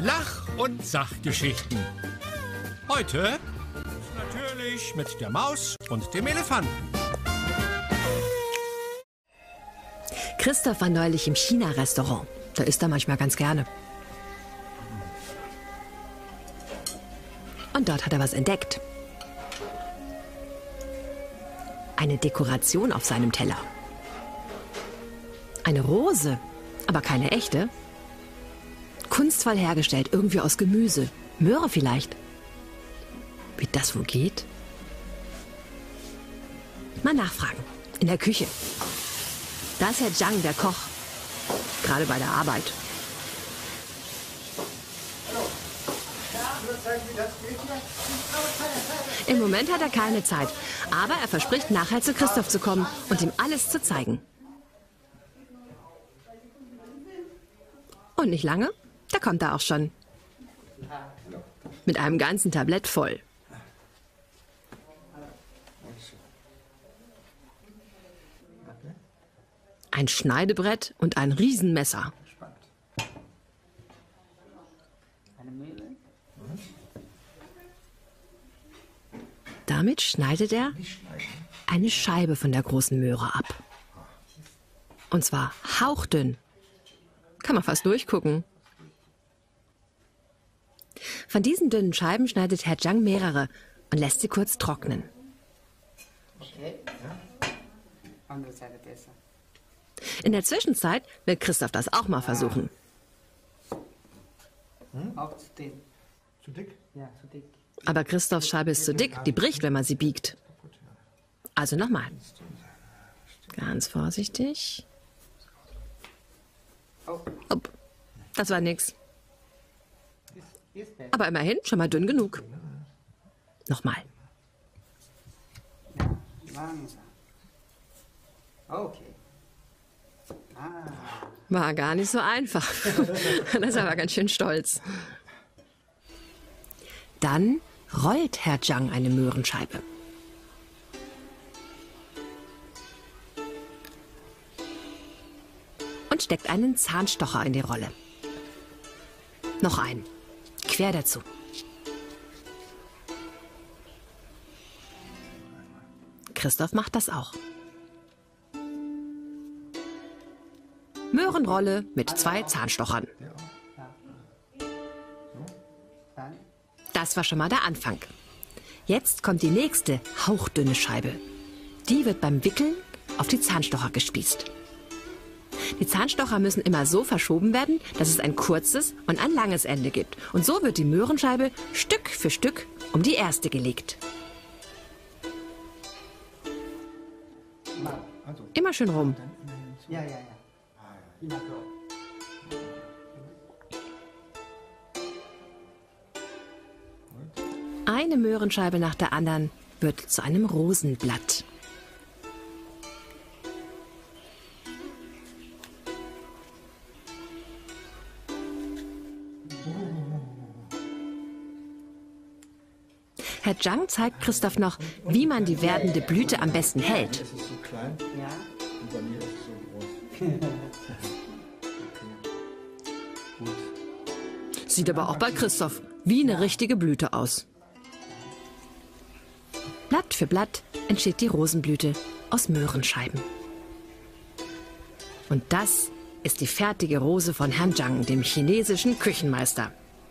Lach- und Sachgeschichten. Heute natürlich mit der Maus und dem Elefanten. Christoph war neulich im China-Restaurant. Da isst er manchmal ganz gerne. Und dort hat er was entdeckt. Eine Dekoration auf seinem Teller. Eine Rose, aber keine echte. Kunstvoll hergestellt, irgendwie aus Gemüse. Möhre vielleicht. Wie das wohl geht? Mal nachfragen. In der Küche. Da ist Herr Zhang, der Koch. Gerade bei der Arbeit. Im Moment hat er keine Zeit. Aber er verspricht, nachher zu Christoph zu kommen und ihm alles zu zeigen. Und nicht lange, da kommt er auch schon. Mit einem ganzen Tablett voll. Ein Schneidebrett und ein Riesenmesser. Damit schneidet er eine Scheibe von der großen Möhre ab. Und zwar hauchdünn. Kann man fast durchgucken. Von diesen dünnen Scheiben schneidet Herr Zhang mehrere und lässt sie kurz trocknen. Okay. Andere Seite besser. In der Zwischenzeit will Christoph das auch mal versuchen. Auch zu dünn. Zu dick? Ja, zu dick. Aber Christophs Scheibe ist zu dick, die bricht, wenn man sie biegt. Also nochmal. Ganz vorsichtig. Upp, das war nix. Aber immerhin schon mal dünn genug. Nochmal. Ja, langsam. Okay. War gar nicht so einfach. Das ist aber ganz schön stolz. Dann rollt Herr Zhang eine Möhrenscheibe. Und steckt einen Zahnstocher in die Rolle. Noch einen. Quer dazu. Christoph macht das auch. Möhrenrolle mit 2 Zahnstochern. Das war schon mal der Anfang. Jetzt kommt die nächste hauchdünne Scheibe. Die wird beim Wickeln auf die Zahnstocher gespießt. Die Zahnstocher müssen immer so verschoben werden, dass es ein kurzes und ein langes Ende gibt. Und so wird die Möhrenscheibe Stück für Stück um die erste gelegt. Immer schön rum. Ja. Eine Möhrenscheibe nach der anderen wird zu einem Rosenblatt. Herr Zhang zeigt Christoph noch, wie man die werdende Blüte am besten hält. Das ist so klein Ja. und bei mir ist es so groß. Gut. Sieht aber auch bei Christoph wie eine richtige Blüte aus. Blatt für Blatt entsteht die Rosenblüte aus Möhrenscheiben. Und das ist die fertige Rose von Herrn Zhang, dem chinesischen Küchenmeister.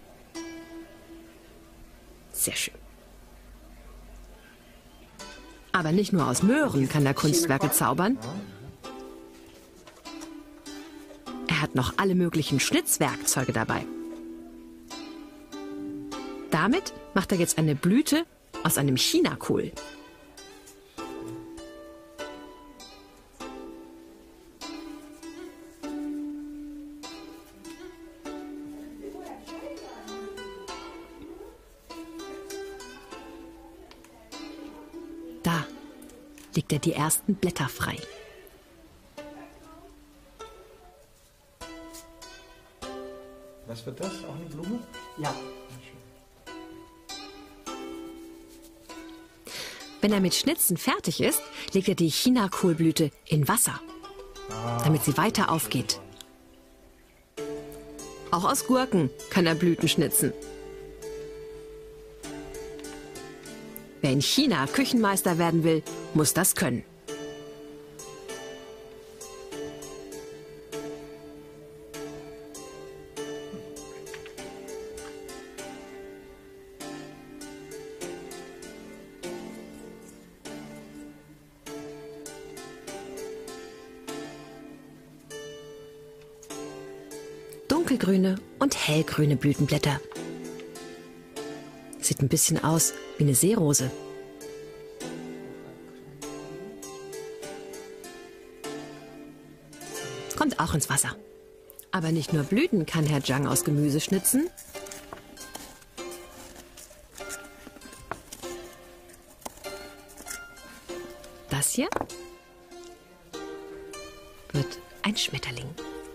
Sehr schön. Aber nicht nur aus Möhren kann er Kunstwerke zaubern. Er hat noch alle möglichen Schnitzwerkzeuge dabei. Damit macht er jetzt eine Blüte aus einem Chinakohl. Da legt er die ersten Blätter frei. Was wird das? Auch eine Blume? Ja. Wenn er mit Schnitzen fertig ist, legt er die Chinakohlblüte in Wasser, damit sie weiter aufgeht. Auch aus Gurken kann er Blüten schnitzen. Wer in China Küchenmeister werden will, muss das können. Dunkelgrüne und hellgrüne Blütenblätter. Sieht ein bisschen aus wie eine Seerose. Kommt auch ins Wasser. Aber nicht nur Blüten kann Herr Zhang aus Gemüse schnitzen. Das hier wird ein Schmetterling.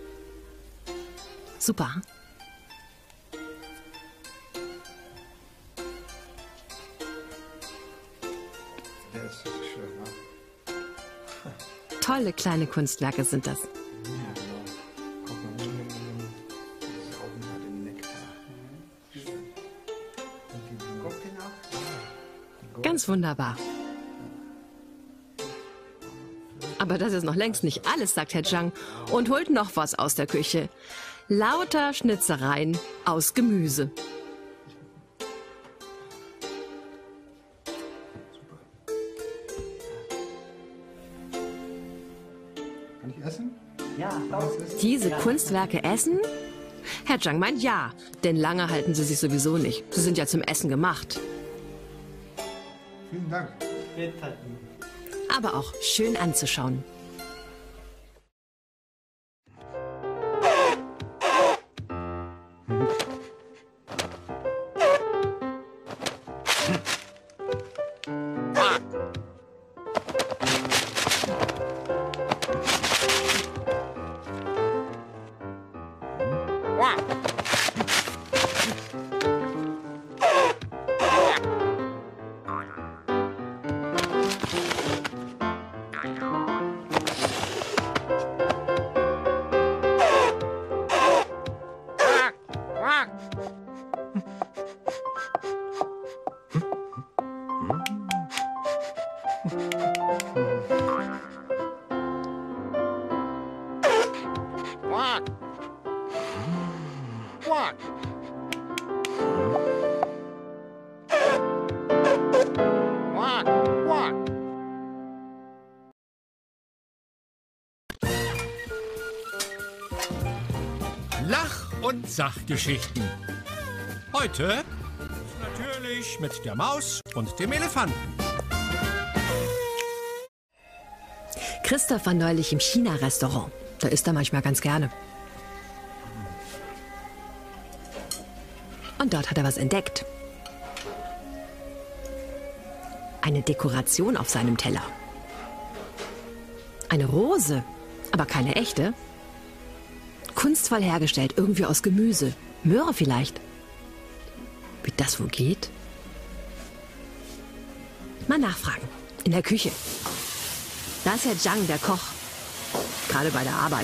Super. Der ist so schön, ne? Tolle kleine Kunstwerke sind das. Ja, genau. Guck mal, saugen da den Nektar. Schön. Und die Gurken auch? Ganz wunderbar. Aber das ist noch längst nicht alles, sagt Herr Zhang und holt noch was aus der Küche. Lauter Schnitzereien aus Gemüse. Kann ich essen? Ja, Was ist? Diese Kunstwerke essen? Herr Zhang meint ja, denn lange halten sie sich sowieso nicht. Sie sind ja zum Essen gemacht. Vielen Dank. bitte. Aber auch schön anzuschauen. Lach- und Sachgeschichten. Heute natürlich mit der Maus und dem Elefanten. Christoph war neulich im China-Restaurant. Da isst er manchmal ganz gerne. Und dort hat er was entdeckt. Eine Dekoration auf seinem Teller. Eine Rose, aber keine echte. Kunstvoll hergestellt, irgendwie aus Gemüse. Möhre vielleicht. Wie das wohl geht? Mal nachfragen. In der Küche. Da ist Herr Zhang, der Koch. Gerade bei der Arbeit.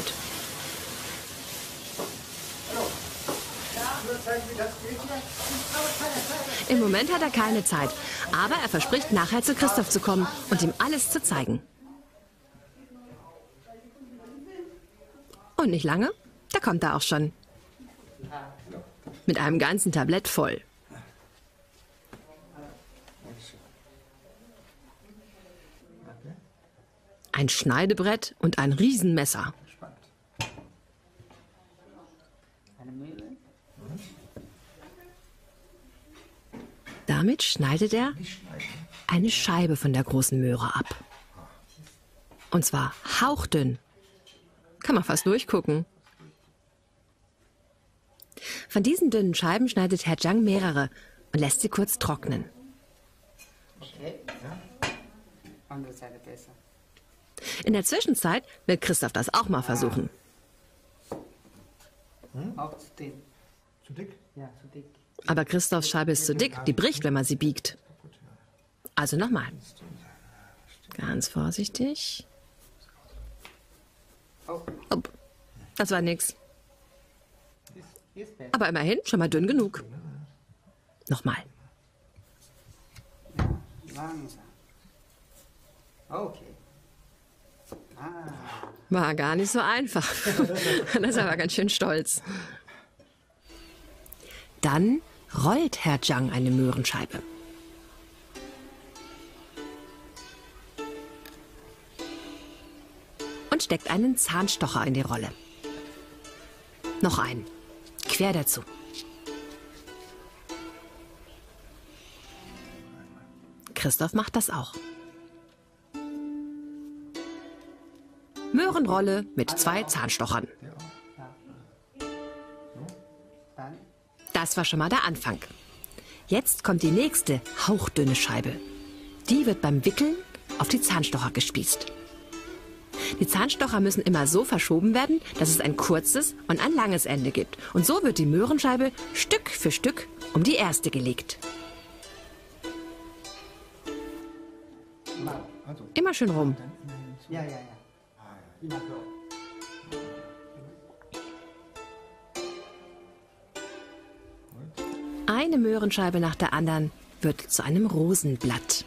Im Moment hat er keine Zeit. Aber er verspricht, nachher zu Christoph zu kommen und ihm alles zu zeigen. Und nicht lange, da kommt er auch schon. Mit einem ganzen Tablett voll. Ein Schneidebrett und ein Riesenmesser. Spannend. Eine Mühle? Damit schneidet er eine Scheibe von der großen Möhre ab. Und zwar hauchdünn. Kann man fast durchgucken. Von diesen dünnen Scheiben schneidet Herr Zhang mehrere und lässt sie kurz trocknen. Okay. Andere Seite besser. In der Zwischenzeit will Christoph das auch mal versuchen. Auch zu dünn. Zu dick? Ja, zu dick. Aber Christophs Scheibe ist zu dick, die bricht, wenn man sie biegt. Also nochmal. Ganz vorsichtig. Oh, Upp, das war nix. Aber immerhin schon mal dünn genug. Nochmal. Ja, langsam. Okay. Ah, War gar nicht so einfach. Das ist aber ganz schön stolz. Dann rollt Herr Zhang eine Möhrenscheibe. Und steckt einen Zahnstocher in die Rolle. Noch einen. Quer dazu. Christoph macht das auch. Möhrenrolle mit 2 Zahnstochern. dann Das war schon mal der Anfang. Jetzt kommt die nächste hauchdünne Scheibe. Die wird beim Wickeln auf die Zahnstocher gespießt. Die Zahnstocher müssen immer so verschoben werden, dass es ein kurzes und ein langes Ende gibt. Und so wird die Möhrenscheibe Stück für Stück um die erste gelegt. Also, Immer schön rum. ja. Immer so. Eine Möhrenscheibe nach der anderen wird zu einem Rosenblatt.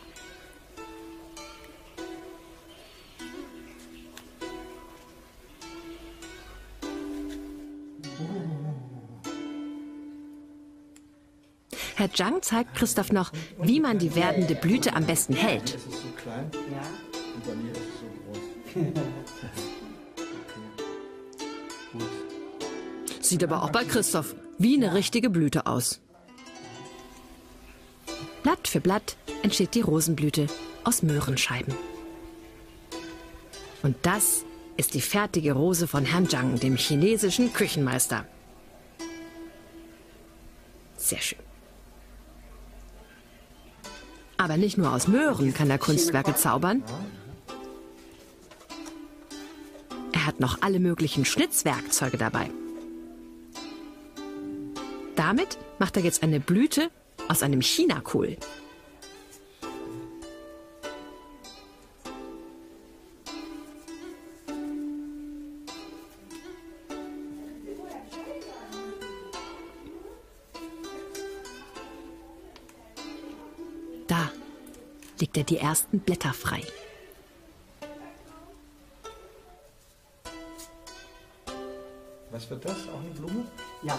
Herr Zhang zeigt Christoph noch, wie man die werdende Blüte am besten hält. es ist so klein Ja. und bei mir ist es so groß. Okay. Gut. Sieht aber auch bei Christoph wie eine richtige Blüte aus. Blatt für Blatt entsteht die Rosenblüte aus Möhrenscheiben. Und das ist die fertige Rose von Herrn Zhang, dem chinesischen Küchenmeister. Sehr schön. Aber nicht nur aus Möhren kann er Kunstwerke zaubern. Er hat noch alle möglichen Schnitzwerkzeuge dabei. Damit macht er jetzt eine Blüte aus einem Chinakohl. Da legt er die ersten Blätter frei. Was wird das? Auch eine Blume? Ja.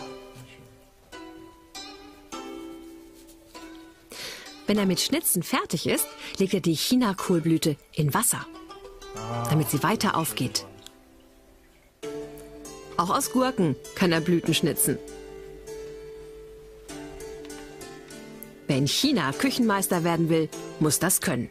Wenn er mit Schnitzen fertig ist, legt er die Chinakohlblüte in Wasser, damit sie weiter aufgeht. Auch aus Gurken kann er Blüten schnitzen. Wer in China Küchenmeister werden will, muss das können.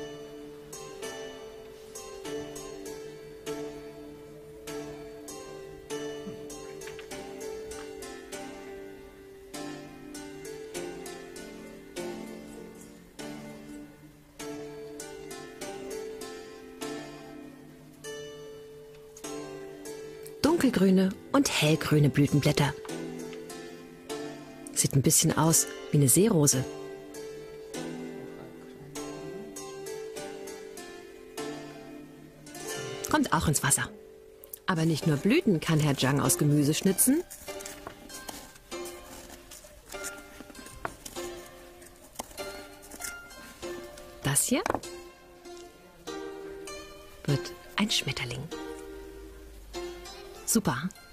Dunkelgrüne und hellgrüne Blütenblätter. Sieht ein bisschen aus wie eine Seerose. Kommt auch ins Wasser. Aber nicht nur Blüten kann Herr Zhang aus Gemüse schnitzen. Das hier wird ein Schmetterling. Super.